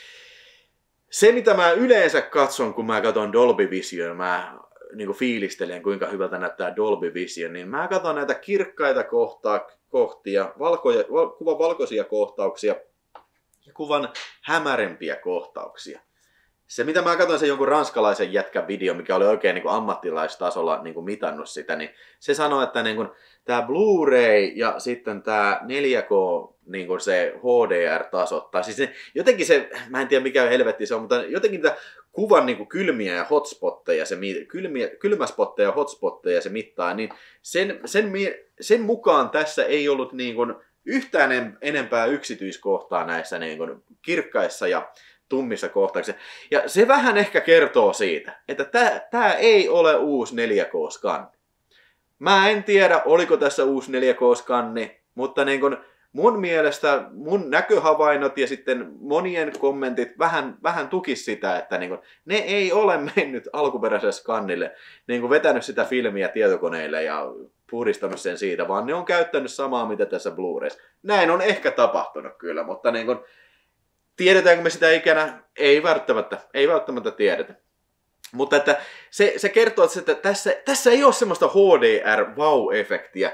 A: se, mitä mä yleensä katson, kun mä katson Dolby Vision, mä niin kuin fiilistelen, kuinka hyvältä näyttää Dolby Vision, niin mä katson näitä kirkkaita kohtaa, kohtia, valkoja, val, kuvan valkoisia kohtauksia ja kuvan hämärempiä kohtauksia. Se, mitä mä katsoin sen jonkun ranskalaisen jätkän video, mikä oli oikein niin kuin ammattilaistasolla niin kuin mitannut sitä, niin se sanoi, että niin kuin, tämä Blu-ray ja sitten tämä neljä K niin kuin se H D R-tasot, tai siis ne, jotenkin se, mä en tiedä mikä helvetti se on, mutta jotenkin tämä kuvan niin kuin kylmiä ja hotspotteja, se, kylmiä, kylmäspotteja ja hotspotteja se mittaa, niin sen, sen, sen mukaan tässä ei ollut niin kuin yhtään enempää yksityiskohtaa näissä niin kuin kirkkaissa ja tummissa kohtauksissa. Ja se vähän ehkä kertoo siitä, että tämä ei ole uusi neljä K-skanni. Mä en tiedä, oliko tässä uusi neljä K-skanni, mutta niin kun mun mielestä mun näköhavainnot ja sitten monien kommentit vähän, vähän tukis sitä, että niin kun ne ei ole mennyt alkuperäiselle skannille, niin kun vetänyt sitä filmiä tietokoneille ja puhdistanut sen siitä, vaan ne on käyttänyt samaa, mitä tässä Blu-rays. Näin on ehkä tapahtunut kyllä, mutta niin kun tiedetäänkö me sitä ikänä? Ei välttämättä, ei välttämättä tiedetä. Mutta että se, se kertoo, että tässä, tässä ei ole semmoista H D R-wow-efektiä.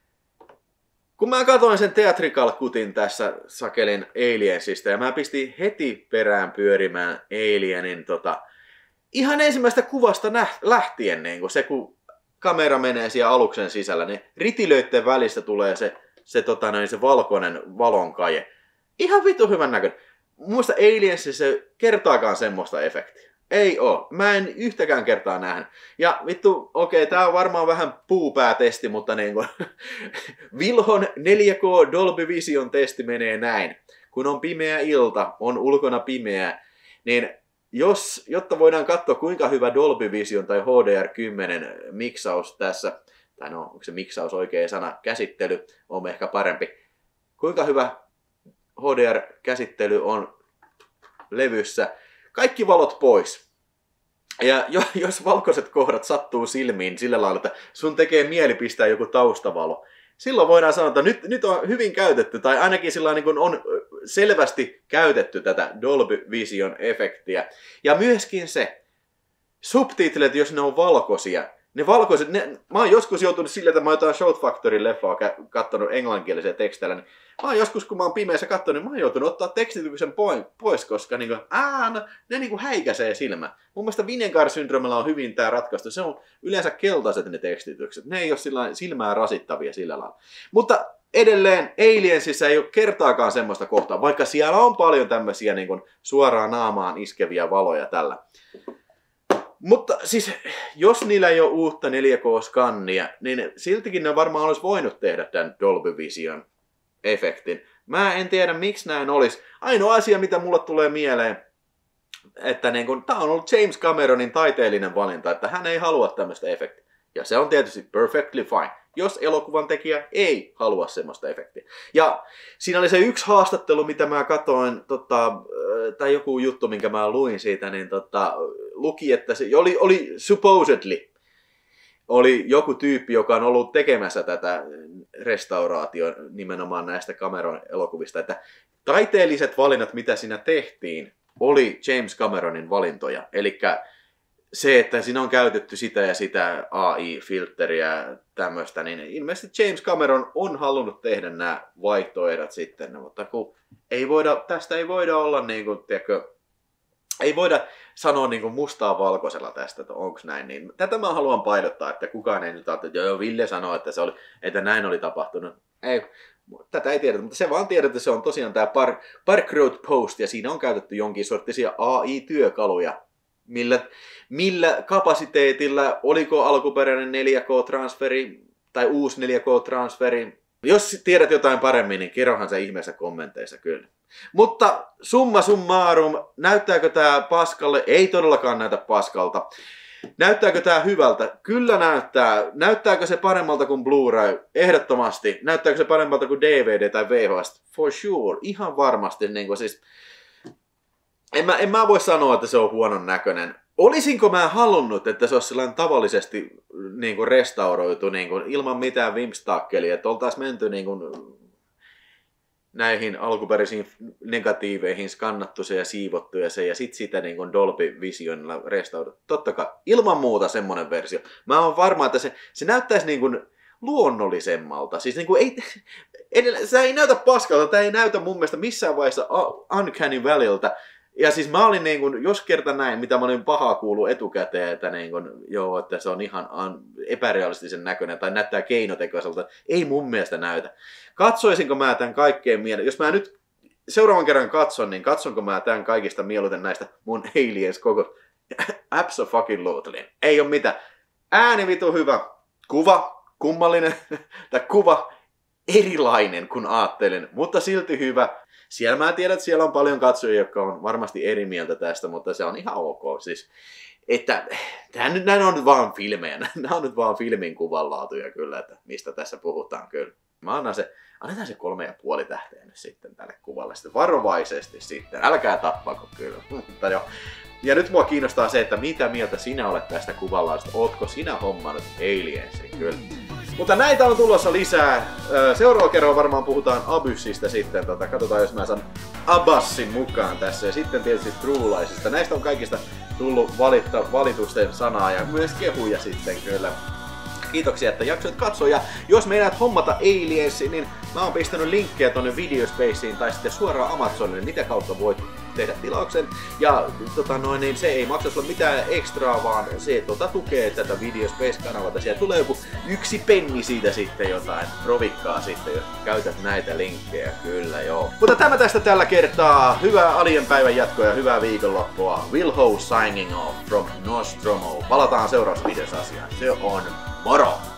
A: Kun mä katsoin sen Theatrical Cutin tässä sakelin Aliensista ja mä pistin heti perään pyörimään Alienin tota, ihan ensimmäistä kuvasta näht, lähtien, niin kun se kun kamera menee siellä aluksen sisällä, niin ritilöiden välistä tulee se, se, tota, noin, se valkoinen valonkaje. Ihan vittu hyvän näköinen. Muista Aliensissa se kertaakaan semmoista efektiä. Ei oo. Mä en yhtäkään kertaa nähnyt. Ja vittu, okei, okay, tää on varmaan vähän puupäätesti, mutta niinku Vilhon neljä K Dolby Vision testi menee näin. Kun on pimeä ilta, on ulkona pimeä, niin jos, jotta voidaan katsoa kuinka hyvä Dolby Vision tai H D R kymmenen miksaus tässä, tai no, onko se miksaus oikea sana, käsittely on ehkä parempi. Kuinka hyvä H D R-käsittely on levyssä. Kaikki valot pois. Ja jos valkoiset kohdat sattuu silmiin sillä lailla, että sun tekee mieli pistää joku taustavalo, silloin voidaan sanoa, että nyt, nyt on hyvin käytetty, tai ainakin sillä niin kuin on selvästi käytetty tätä Dolby Vision-efektiä. Ja myöskin se, subtitlet, jos ne on valkoisia, ne valkoiset, ne, mä oon joskus joutunut sillä, että mä oon jotain Shout Factory-leffaa katsonut englanninkielisiä teksteillä, niin mä oon joskus, kun mä oon pimeässä katsonut, niin mä oon joutunut ottaa tekstityksen pois, koska niinku, aa, no, ne niinku häikäisee silmä. Mun mielestä Vinegar-syndroomilla on hyvin tää ratkaistu. Se on yleensä keltaiset ne tekstitykset. Ne ei ole sillä silmää rasittavia sillä lailla. Mutta edelleen Aliensissa ei ole kertaakaan semmoista kohtaa, vaikka siellä on paljon tämmöisiä niinku suoraan naamaan iskeviä valoja tällä. Mutta siis, jos niillä ei ole uutta neljä K-skannia, niin siltikin ne varmaan olisi voinut tehdä tämän Dolby Vision efektin. Mä en tiedä, miksi näin olisi. Ainoa asia, mitä mulle tulee mieleen, että niin kun, tää on ollut James Cameronin taiteellinen valinta, että hän ei halua tämmöistä efektiä. Ja se on tietysti perfectly fine, jos elokuvan tekijä ei halua semmoista efektiä. Ja siinä oli se yksi haastattelu, mitä mä katoin, tota, tai joku juttu, minkä mä luin siitä, niin tota, luki, että se oli, oli supposedly, oli joku tyyppi, joka on ollut tekemässä tätä restauraatio nimenomaan näistä Cameron elokuvista, että taiteelliset valinnat, mitä siinä tehtiin, oli James Cameronin valintoja. Elikkä se, että siinä on käytetty sitä ja sitä A I-filtteriä tämmöistä, niin ilmeisesti James Cameron on halunnut tehdä nämä vaihtoehdot sitten, mutta kun ei voida, tästä ei voida olla niin kuin, tiedätkö, ei voida sanoa niin kuin mustaa valkoisella tästä, että onko näin, niin tätä mä haluan painottaa, että kukaan ei nyt ajatella, että joo, Ville sanoi, että, se oli, että näin oli tapahtunut. Ei, tätä ei tiedetä, mutta se vaan tiedät, että se on tosiaan tämä Park, Park Road Post, ja siinä on käytetty jonkin sorttisia A I-työkaluja, millä, millä kapasiteetilla, oliko alkuperäinen neljä K-transferi tai uusi neljä K-transferi. Jos tiedät jotain paremmin, niin kerrohan se ihmeessä kommenteissa kyllä. Mutta summa summarum, näyttääkö tää paskalle? Ei todellakaan näytä paskalta. Näyttääkö tää hyvältä? Kyllä näyttää. Näyttääkö se paremmalta kuin Blu-ray? Ehdottomasti. Näyttääkö se paremmalta kuin D V D tai V H S? For sure. Ihan varmasti. Niin kuin siis... en, mä, en mä voi sanoa, että se on huonon näköinen. Olisinko mä halunnut, että se olisi sellainen tavallisesti niin kuin restauroitu niin kuin, ilman mitään vimpstakkelia, että oltaisiin menty niin kuin, näihin alkuperäisiin negatiiveihin, skannattu se ja siivottu ja se, ja sitten sitä niin kuin Dolby Visionilla restauroitu. Totta kai, ilman muuta semmoinen versio. Mä oon varma, että se, se näyttäisi niin kuin luonnollisemmalta. Siis niin kuin ei, edellä, se ei näytä paskalta, tämä ei näytä mun mielestä missään vaiheessa Uncanny Valleyltä. Ja siis mä olin niin kuin, jos kerta näin, mitä mä olin pahaa kuullut etukäteen, että, niin kuin, joo, että se on ihan epärealistisen näköinen tai näyttää keinotekoiselta. Ei mun mielestä näytä. Katsoisinko mä tämän kaikkeen mieleen? Jos mä nyt seuraavan kerran katson, niin katsonko mä tämän kaikista mieluiten näistä mun Aliens koko abso-fucking-lutely. Ei oo mitään. Ääni vitu hyvä. Kuva kummallinen. tai kuva erilainen kuin ajattelin, mutta silti hyvä. Siellä mä tiedän, että siellä on paljon katsojia, jotka on varmasti eri mieltä tästä, mutta se on ihan ok. Siis, että nämä nyt nämä on nyt vaan filmejä, nämä on nyt vaan filmin kuvanlaatuja kyllä, että mistä tässä puhutaan kyllä. Mä annan se, annetaan se kolme ja puoli tähteä nyt sitten tälle kuvalle sitten varovaisesti sitten, älkää tappako kyllä. Mutta jo. Ja nyt mua kiinnostaa se, että mitä mieltä sinä olet tästä kuvanlaatusta, ootko sinä hommannut Aliensin kyllä. Mutta näitä on tulossa lisää. Seuraava kerralla varmaan puhutaan Abyssistä sitten. Tota, katsotaan, jos mä saan Abbassin mukaan tässä. Ja sitten tietysti Truelaisista. Näistä on kaikista tullut valitta, valitusten sanaa ja myös kehuja sitten kyllä. Kiitoksia, että jaksoit katsoa. Ja jos meinaat hommata Aliensin, niin mä oon pistänyt linkkejä tonne Videospaceen tai sitten suoraan Amazonille. Mitä kautta voit tehdä tilauksen. Ja tota noin, niin se ei maksa sulle mitään ekstraa, vaan se tota, tukee tätä Videospace-kanavalta. Siellä tulee joku yksi penni siitä sitten jotain provikkaa sitten, jos käytät näitä linkkejä. Kyllä joo. Mutta tämä tästä tällä kertaa. Hyvää Alien päivän jatkoa ja hyvää viikonloppua. Will Ho signing off from Nostromo. Palataan seuraavassa videossa asiaan. Se on moro!